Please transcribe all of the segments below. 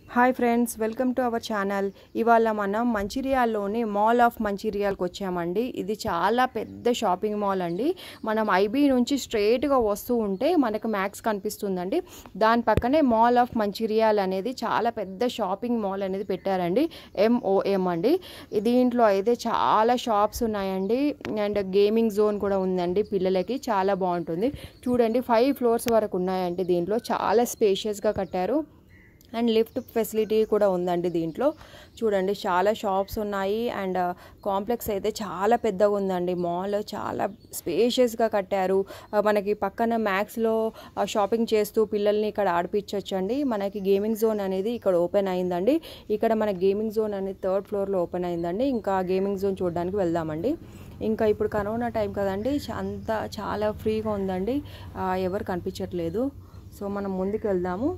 Hi friends, welcome to our channel. ఇవాళ మనం మంచిర్యాల్లోని mall of మంచిర్యాల్కి వచ్చామండి. ఇది చాలా పెద్ద షాపింగ్ మాల్ అండి. మనం ఐబీ నుంచి స్ట్రైట్గా వస్తూ ఉంటే మనకు మ్యాక్స్ కనిపిస్తుందండి. దాని పక్కనే మాల్ ఆఫ్ మంచిర్యాల్ అనేది చాలా పెద్ద షాపింగ్ మాల్ అనేది పెట్టారండి. MoM అండి. దీంట్లో అయితే చాలా షాప్స్ ఉన్నాయండి. అండ్ గేమింగ్ జోన్ కూడా ఉందండి. పిల్లలకి చాలా బాగుంటుంది. చూడండి, 5 ఫ్లోర్స్ వరకు ఉన్నాయండి. దీంట్లో చాలా స్పేషియస్గా కట్టారు. అండ్ లిఫ్ట్ ఫెసిలిటీ కూడా ఉందండి. దీంట్లో చూడండి, చాలా షాప్స్ ఉన్నాయి. అండ్ కాంప్లెక్స్ అయితే చాలా పెద్దగా ఉందండి. మాల్ చాలా స్పేషియస్గా కట్టారు. మనకి పక్కన మ్యాక్స్లో షాపింగ్ చేస్తూ పిల్లల్ని ఇక్కడ ఆడిపించవచ్చండి. మనకి గేమింగ్ జోన్ అనేది ఇక్కడ ఓపెన్ అయిందండి. ఇక్కడ మన గేమింగ్ జోన్ అనేది 3rd ఫ్లోర్లో ఓపెన్ అయిందండి. ఇంకా గేమింగ్ జోన్ చూడడానికి వెళ్దామండి. ఇంకా ఇప్పుడు కరోనా టైం కదండి, అంతా చాలా ఫ్రీగా ఉందండి. ఎవరు కనిపించట్లేదు. సో మనం ముందుకు వెళ్దాము.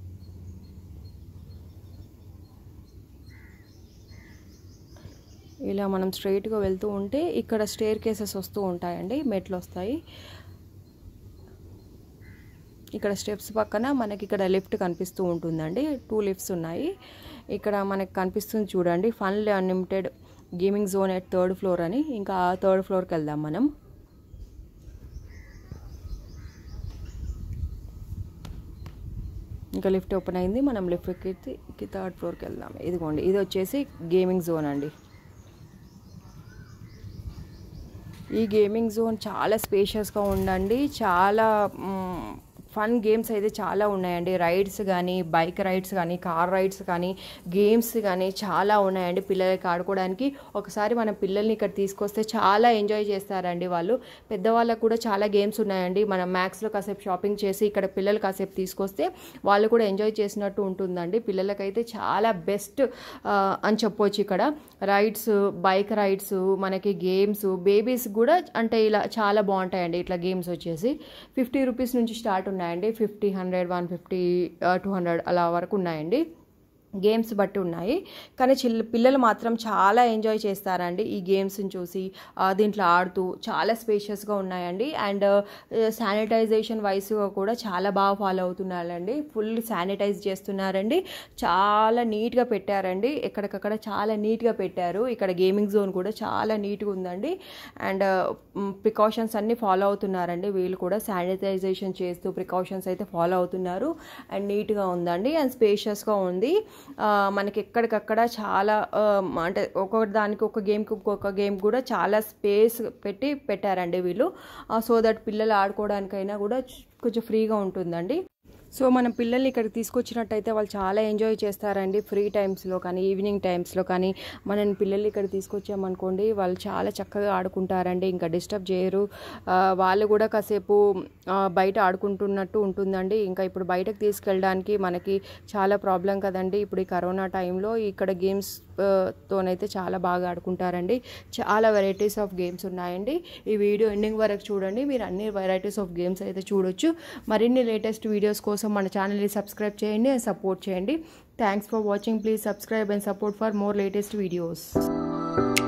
ఇలా మనం స్ట్రైట్గా వెళ్తూ ఉంటే ఇక్కడ స్టేర్ కేసెస్ వస్తూ ఉంటాయండి. మెట్లు వస్తాయి. ఇక్కడ స్టెప్స్ పక్కన మనకి ఇక్కడ లిఫ్ట్ కనిపిస్తూ ఉంటుందండి. 2 లిఫ్ట్స్ ఉన్నాయి. ఇక్కడ మనకి కనిపిస్తుంది చూడండి, fun unlimited gaming zone at 3rd floor అని. ఇంకా 3rd ఫ్లోర్కి వెళ్దాం మనం. ఇంకా లిఫ్ట్ ఓపెన్ అయింది. మనం లిఫ్ట్ ఎక్కి 3rd ఫ్లోర్కి వెళ్దాం. ఇదిగోండి, ఇది వచ్చేసి గేమింగ్ జోన్ అండి. ఈ గేమింగ్ జోన్ చాలా స్పేషియస్గా ఉండండి. చాలా ఫన్ గేమ్స్ అయితే చాలా ఉన్నాయండి. రైడ్స్ కానీ, బైక్ రైడ్స్ కానీ, కార్ రైడ్స్ కానీ, గేమ్స్ కానీ చాలా ఉన్నాయండి పిల్లలకి ఆడుకోవడానికి. ఒకసారి మన పిల్లల్ని ఇక్కడ తీసుకొస్తే చాలా ఎంజాయ్ చేస్తారండి వాళ్ళు. పెద్దవాళ్ళకు కూడా చాలా గేమ్స్ ఉన్నాయండి. మనం మ్యాక్స్లో కాసేపు షాపింగ్ చేసి ఇక్కడ పిల్లలు కాసేపు తీసుకొస్తే వాళ్ళు కూడా ఎంజాయ్ చేసినట్టు ఉంటుందండి. పిల్లలకైతే చాలా బెస్ట్ అని చెప్పొచ్చు. ఇక్కడ రైడ్స్, బైక్ రైడ్స్, మనకి గేమ్స్, బేబీస్ కూడా అంటే ఇలా చాలా బాగుంటాయండి. ఇట్లా గేమ్స్ వచ్చేసి 50 రూపీస్ నుంచి స్టార్ట్ ఉన్నాయండి. 50, 100, 150, 200 అలా వరకు ఉన్నాయండి. గేమ్స్ బట్టి ఉన్నాయి. కానీ పిల్లలు మాత్రం చాలా ఎంజాయ్ చేస్తారండి ఈ గేమ్స్ని చూసి. దీంట్లో ఆడుతూ చాలా స్పేషియస్గా ఉన్నాయండి. అండ్ శానిటైజేషన్ వైస్గా కూడా చాలా బాగా ఫాలో అవుతున్నారండి. ఫుల్ శానిటైజ్ చేస్తున్నారండి. చాలా నీట్గా పెట్టారండి. ఎక్కడికక్కడ చాలా నీట్గా పెట్టారు. ఇక్కడ గేమింగ్ జోన్ కూడా చాలా నీట్గా ఉందండి. అండ్ ప్రికాషన్స్ అన్నీ ఫాలో అవుతున్నారండి. వీళ్ళు కూడా శానిటైజేషన్ చేస్తూ ప్రికాషన్స్ అయితే ఫాలో అవుతున్నారు. అండ్ నీట్గా ఉందండి. అండ్ స్పేషియస్గా ఉంది. మనకి ఎక్కడికక్కడ చాలా అంటే ఒక్కొక్క దానికి ఒక గేమ్కి ఒక్కొక్క గేమ్ కూడా చాలా స్పేస్ పెట్టారండి వీళ్ళు. సో దట్ పిల్లలు ఆడుకోవడానికైనా కూడా కొంచెం ఫ్రీగా ఉంటుందండి. సో మనం పిల్లల్ని ఇక్కడికి తీసుకొచ్చినట్టయితే వాళ్ళు చాలా ఎంజాయ్ చేస్తారండి. ఫ్రీ టైమ్స్లో కానీ, ఈవినింగ్ టైమ్స్లో కానీ మనం పిల్లల్ని ఇక్కడ తీసుకొచ్చామనుకోండి, వాళ్ళు చాలా చక్కగా ఆడుకుంటారండి. ఇంకా డిస్టర్బ్ చేయరు. వాళ్ళు కూడా కాసేపు బయట ఆడుకుంటున్నట్టు ఉంటుందండి. ఇంకా ఇప్పుడు బయటకు తీసుకెళ్ళడానికి మనకి చాలా ప్రాబ్లం కదండి. ఇప్పుడు ఈ కరోనా టైంలో ఇక్కడ గేమ్స్ తోనైతే చాలా బాగా ఆడుకుంటారండి. చాలా వెరైటీస్ ఆఫ్ గేమ్స్ ఉన్నాయండి. ఈ వీడియో ఎండింగ్ వరకు చూడండి. మీరు అన్ని వెరైటీస్ ఆఫ్ గేమ్స్ అయితే చూడొచ్చు. మరిన్ని లేటెస్ట్ వీడియోస్ కోసం మన ఛానల్ని సబ్స్క్రైబ్ చేయండి అండ్ సపోర్ట్ చేయండి. Thanks for watching. Please subscribe and support for more latest videos.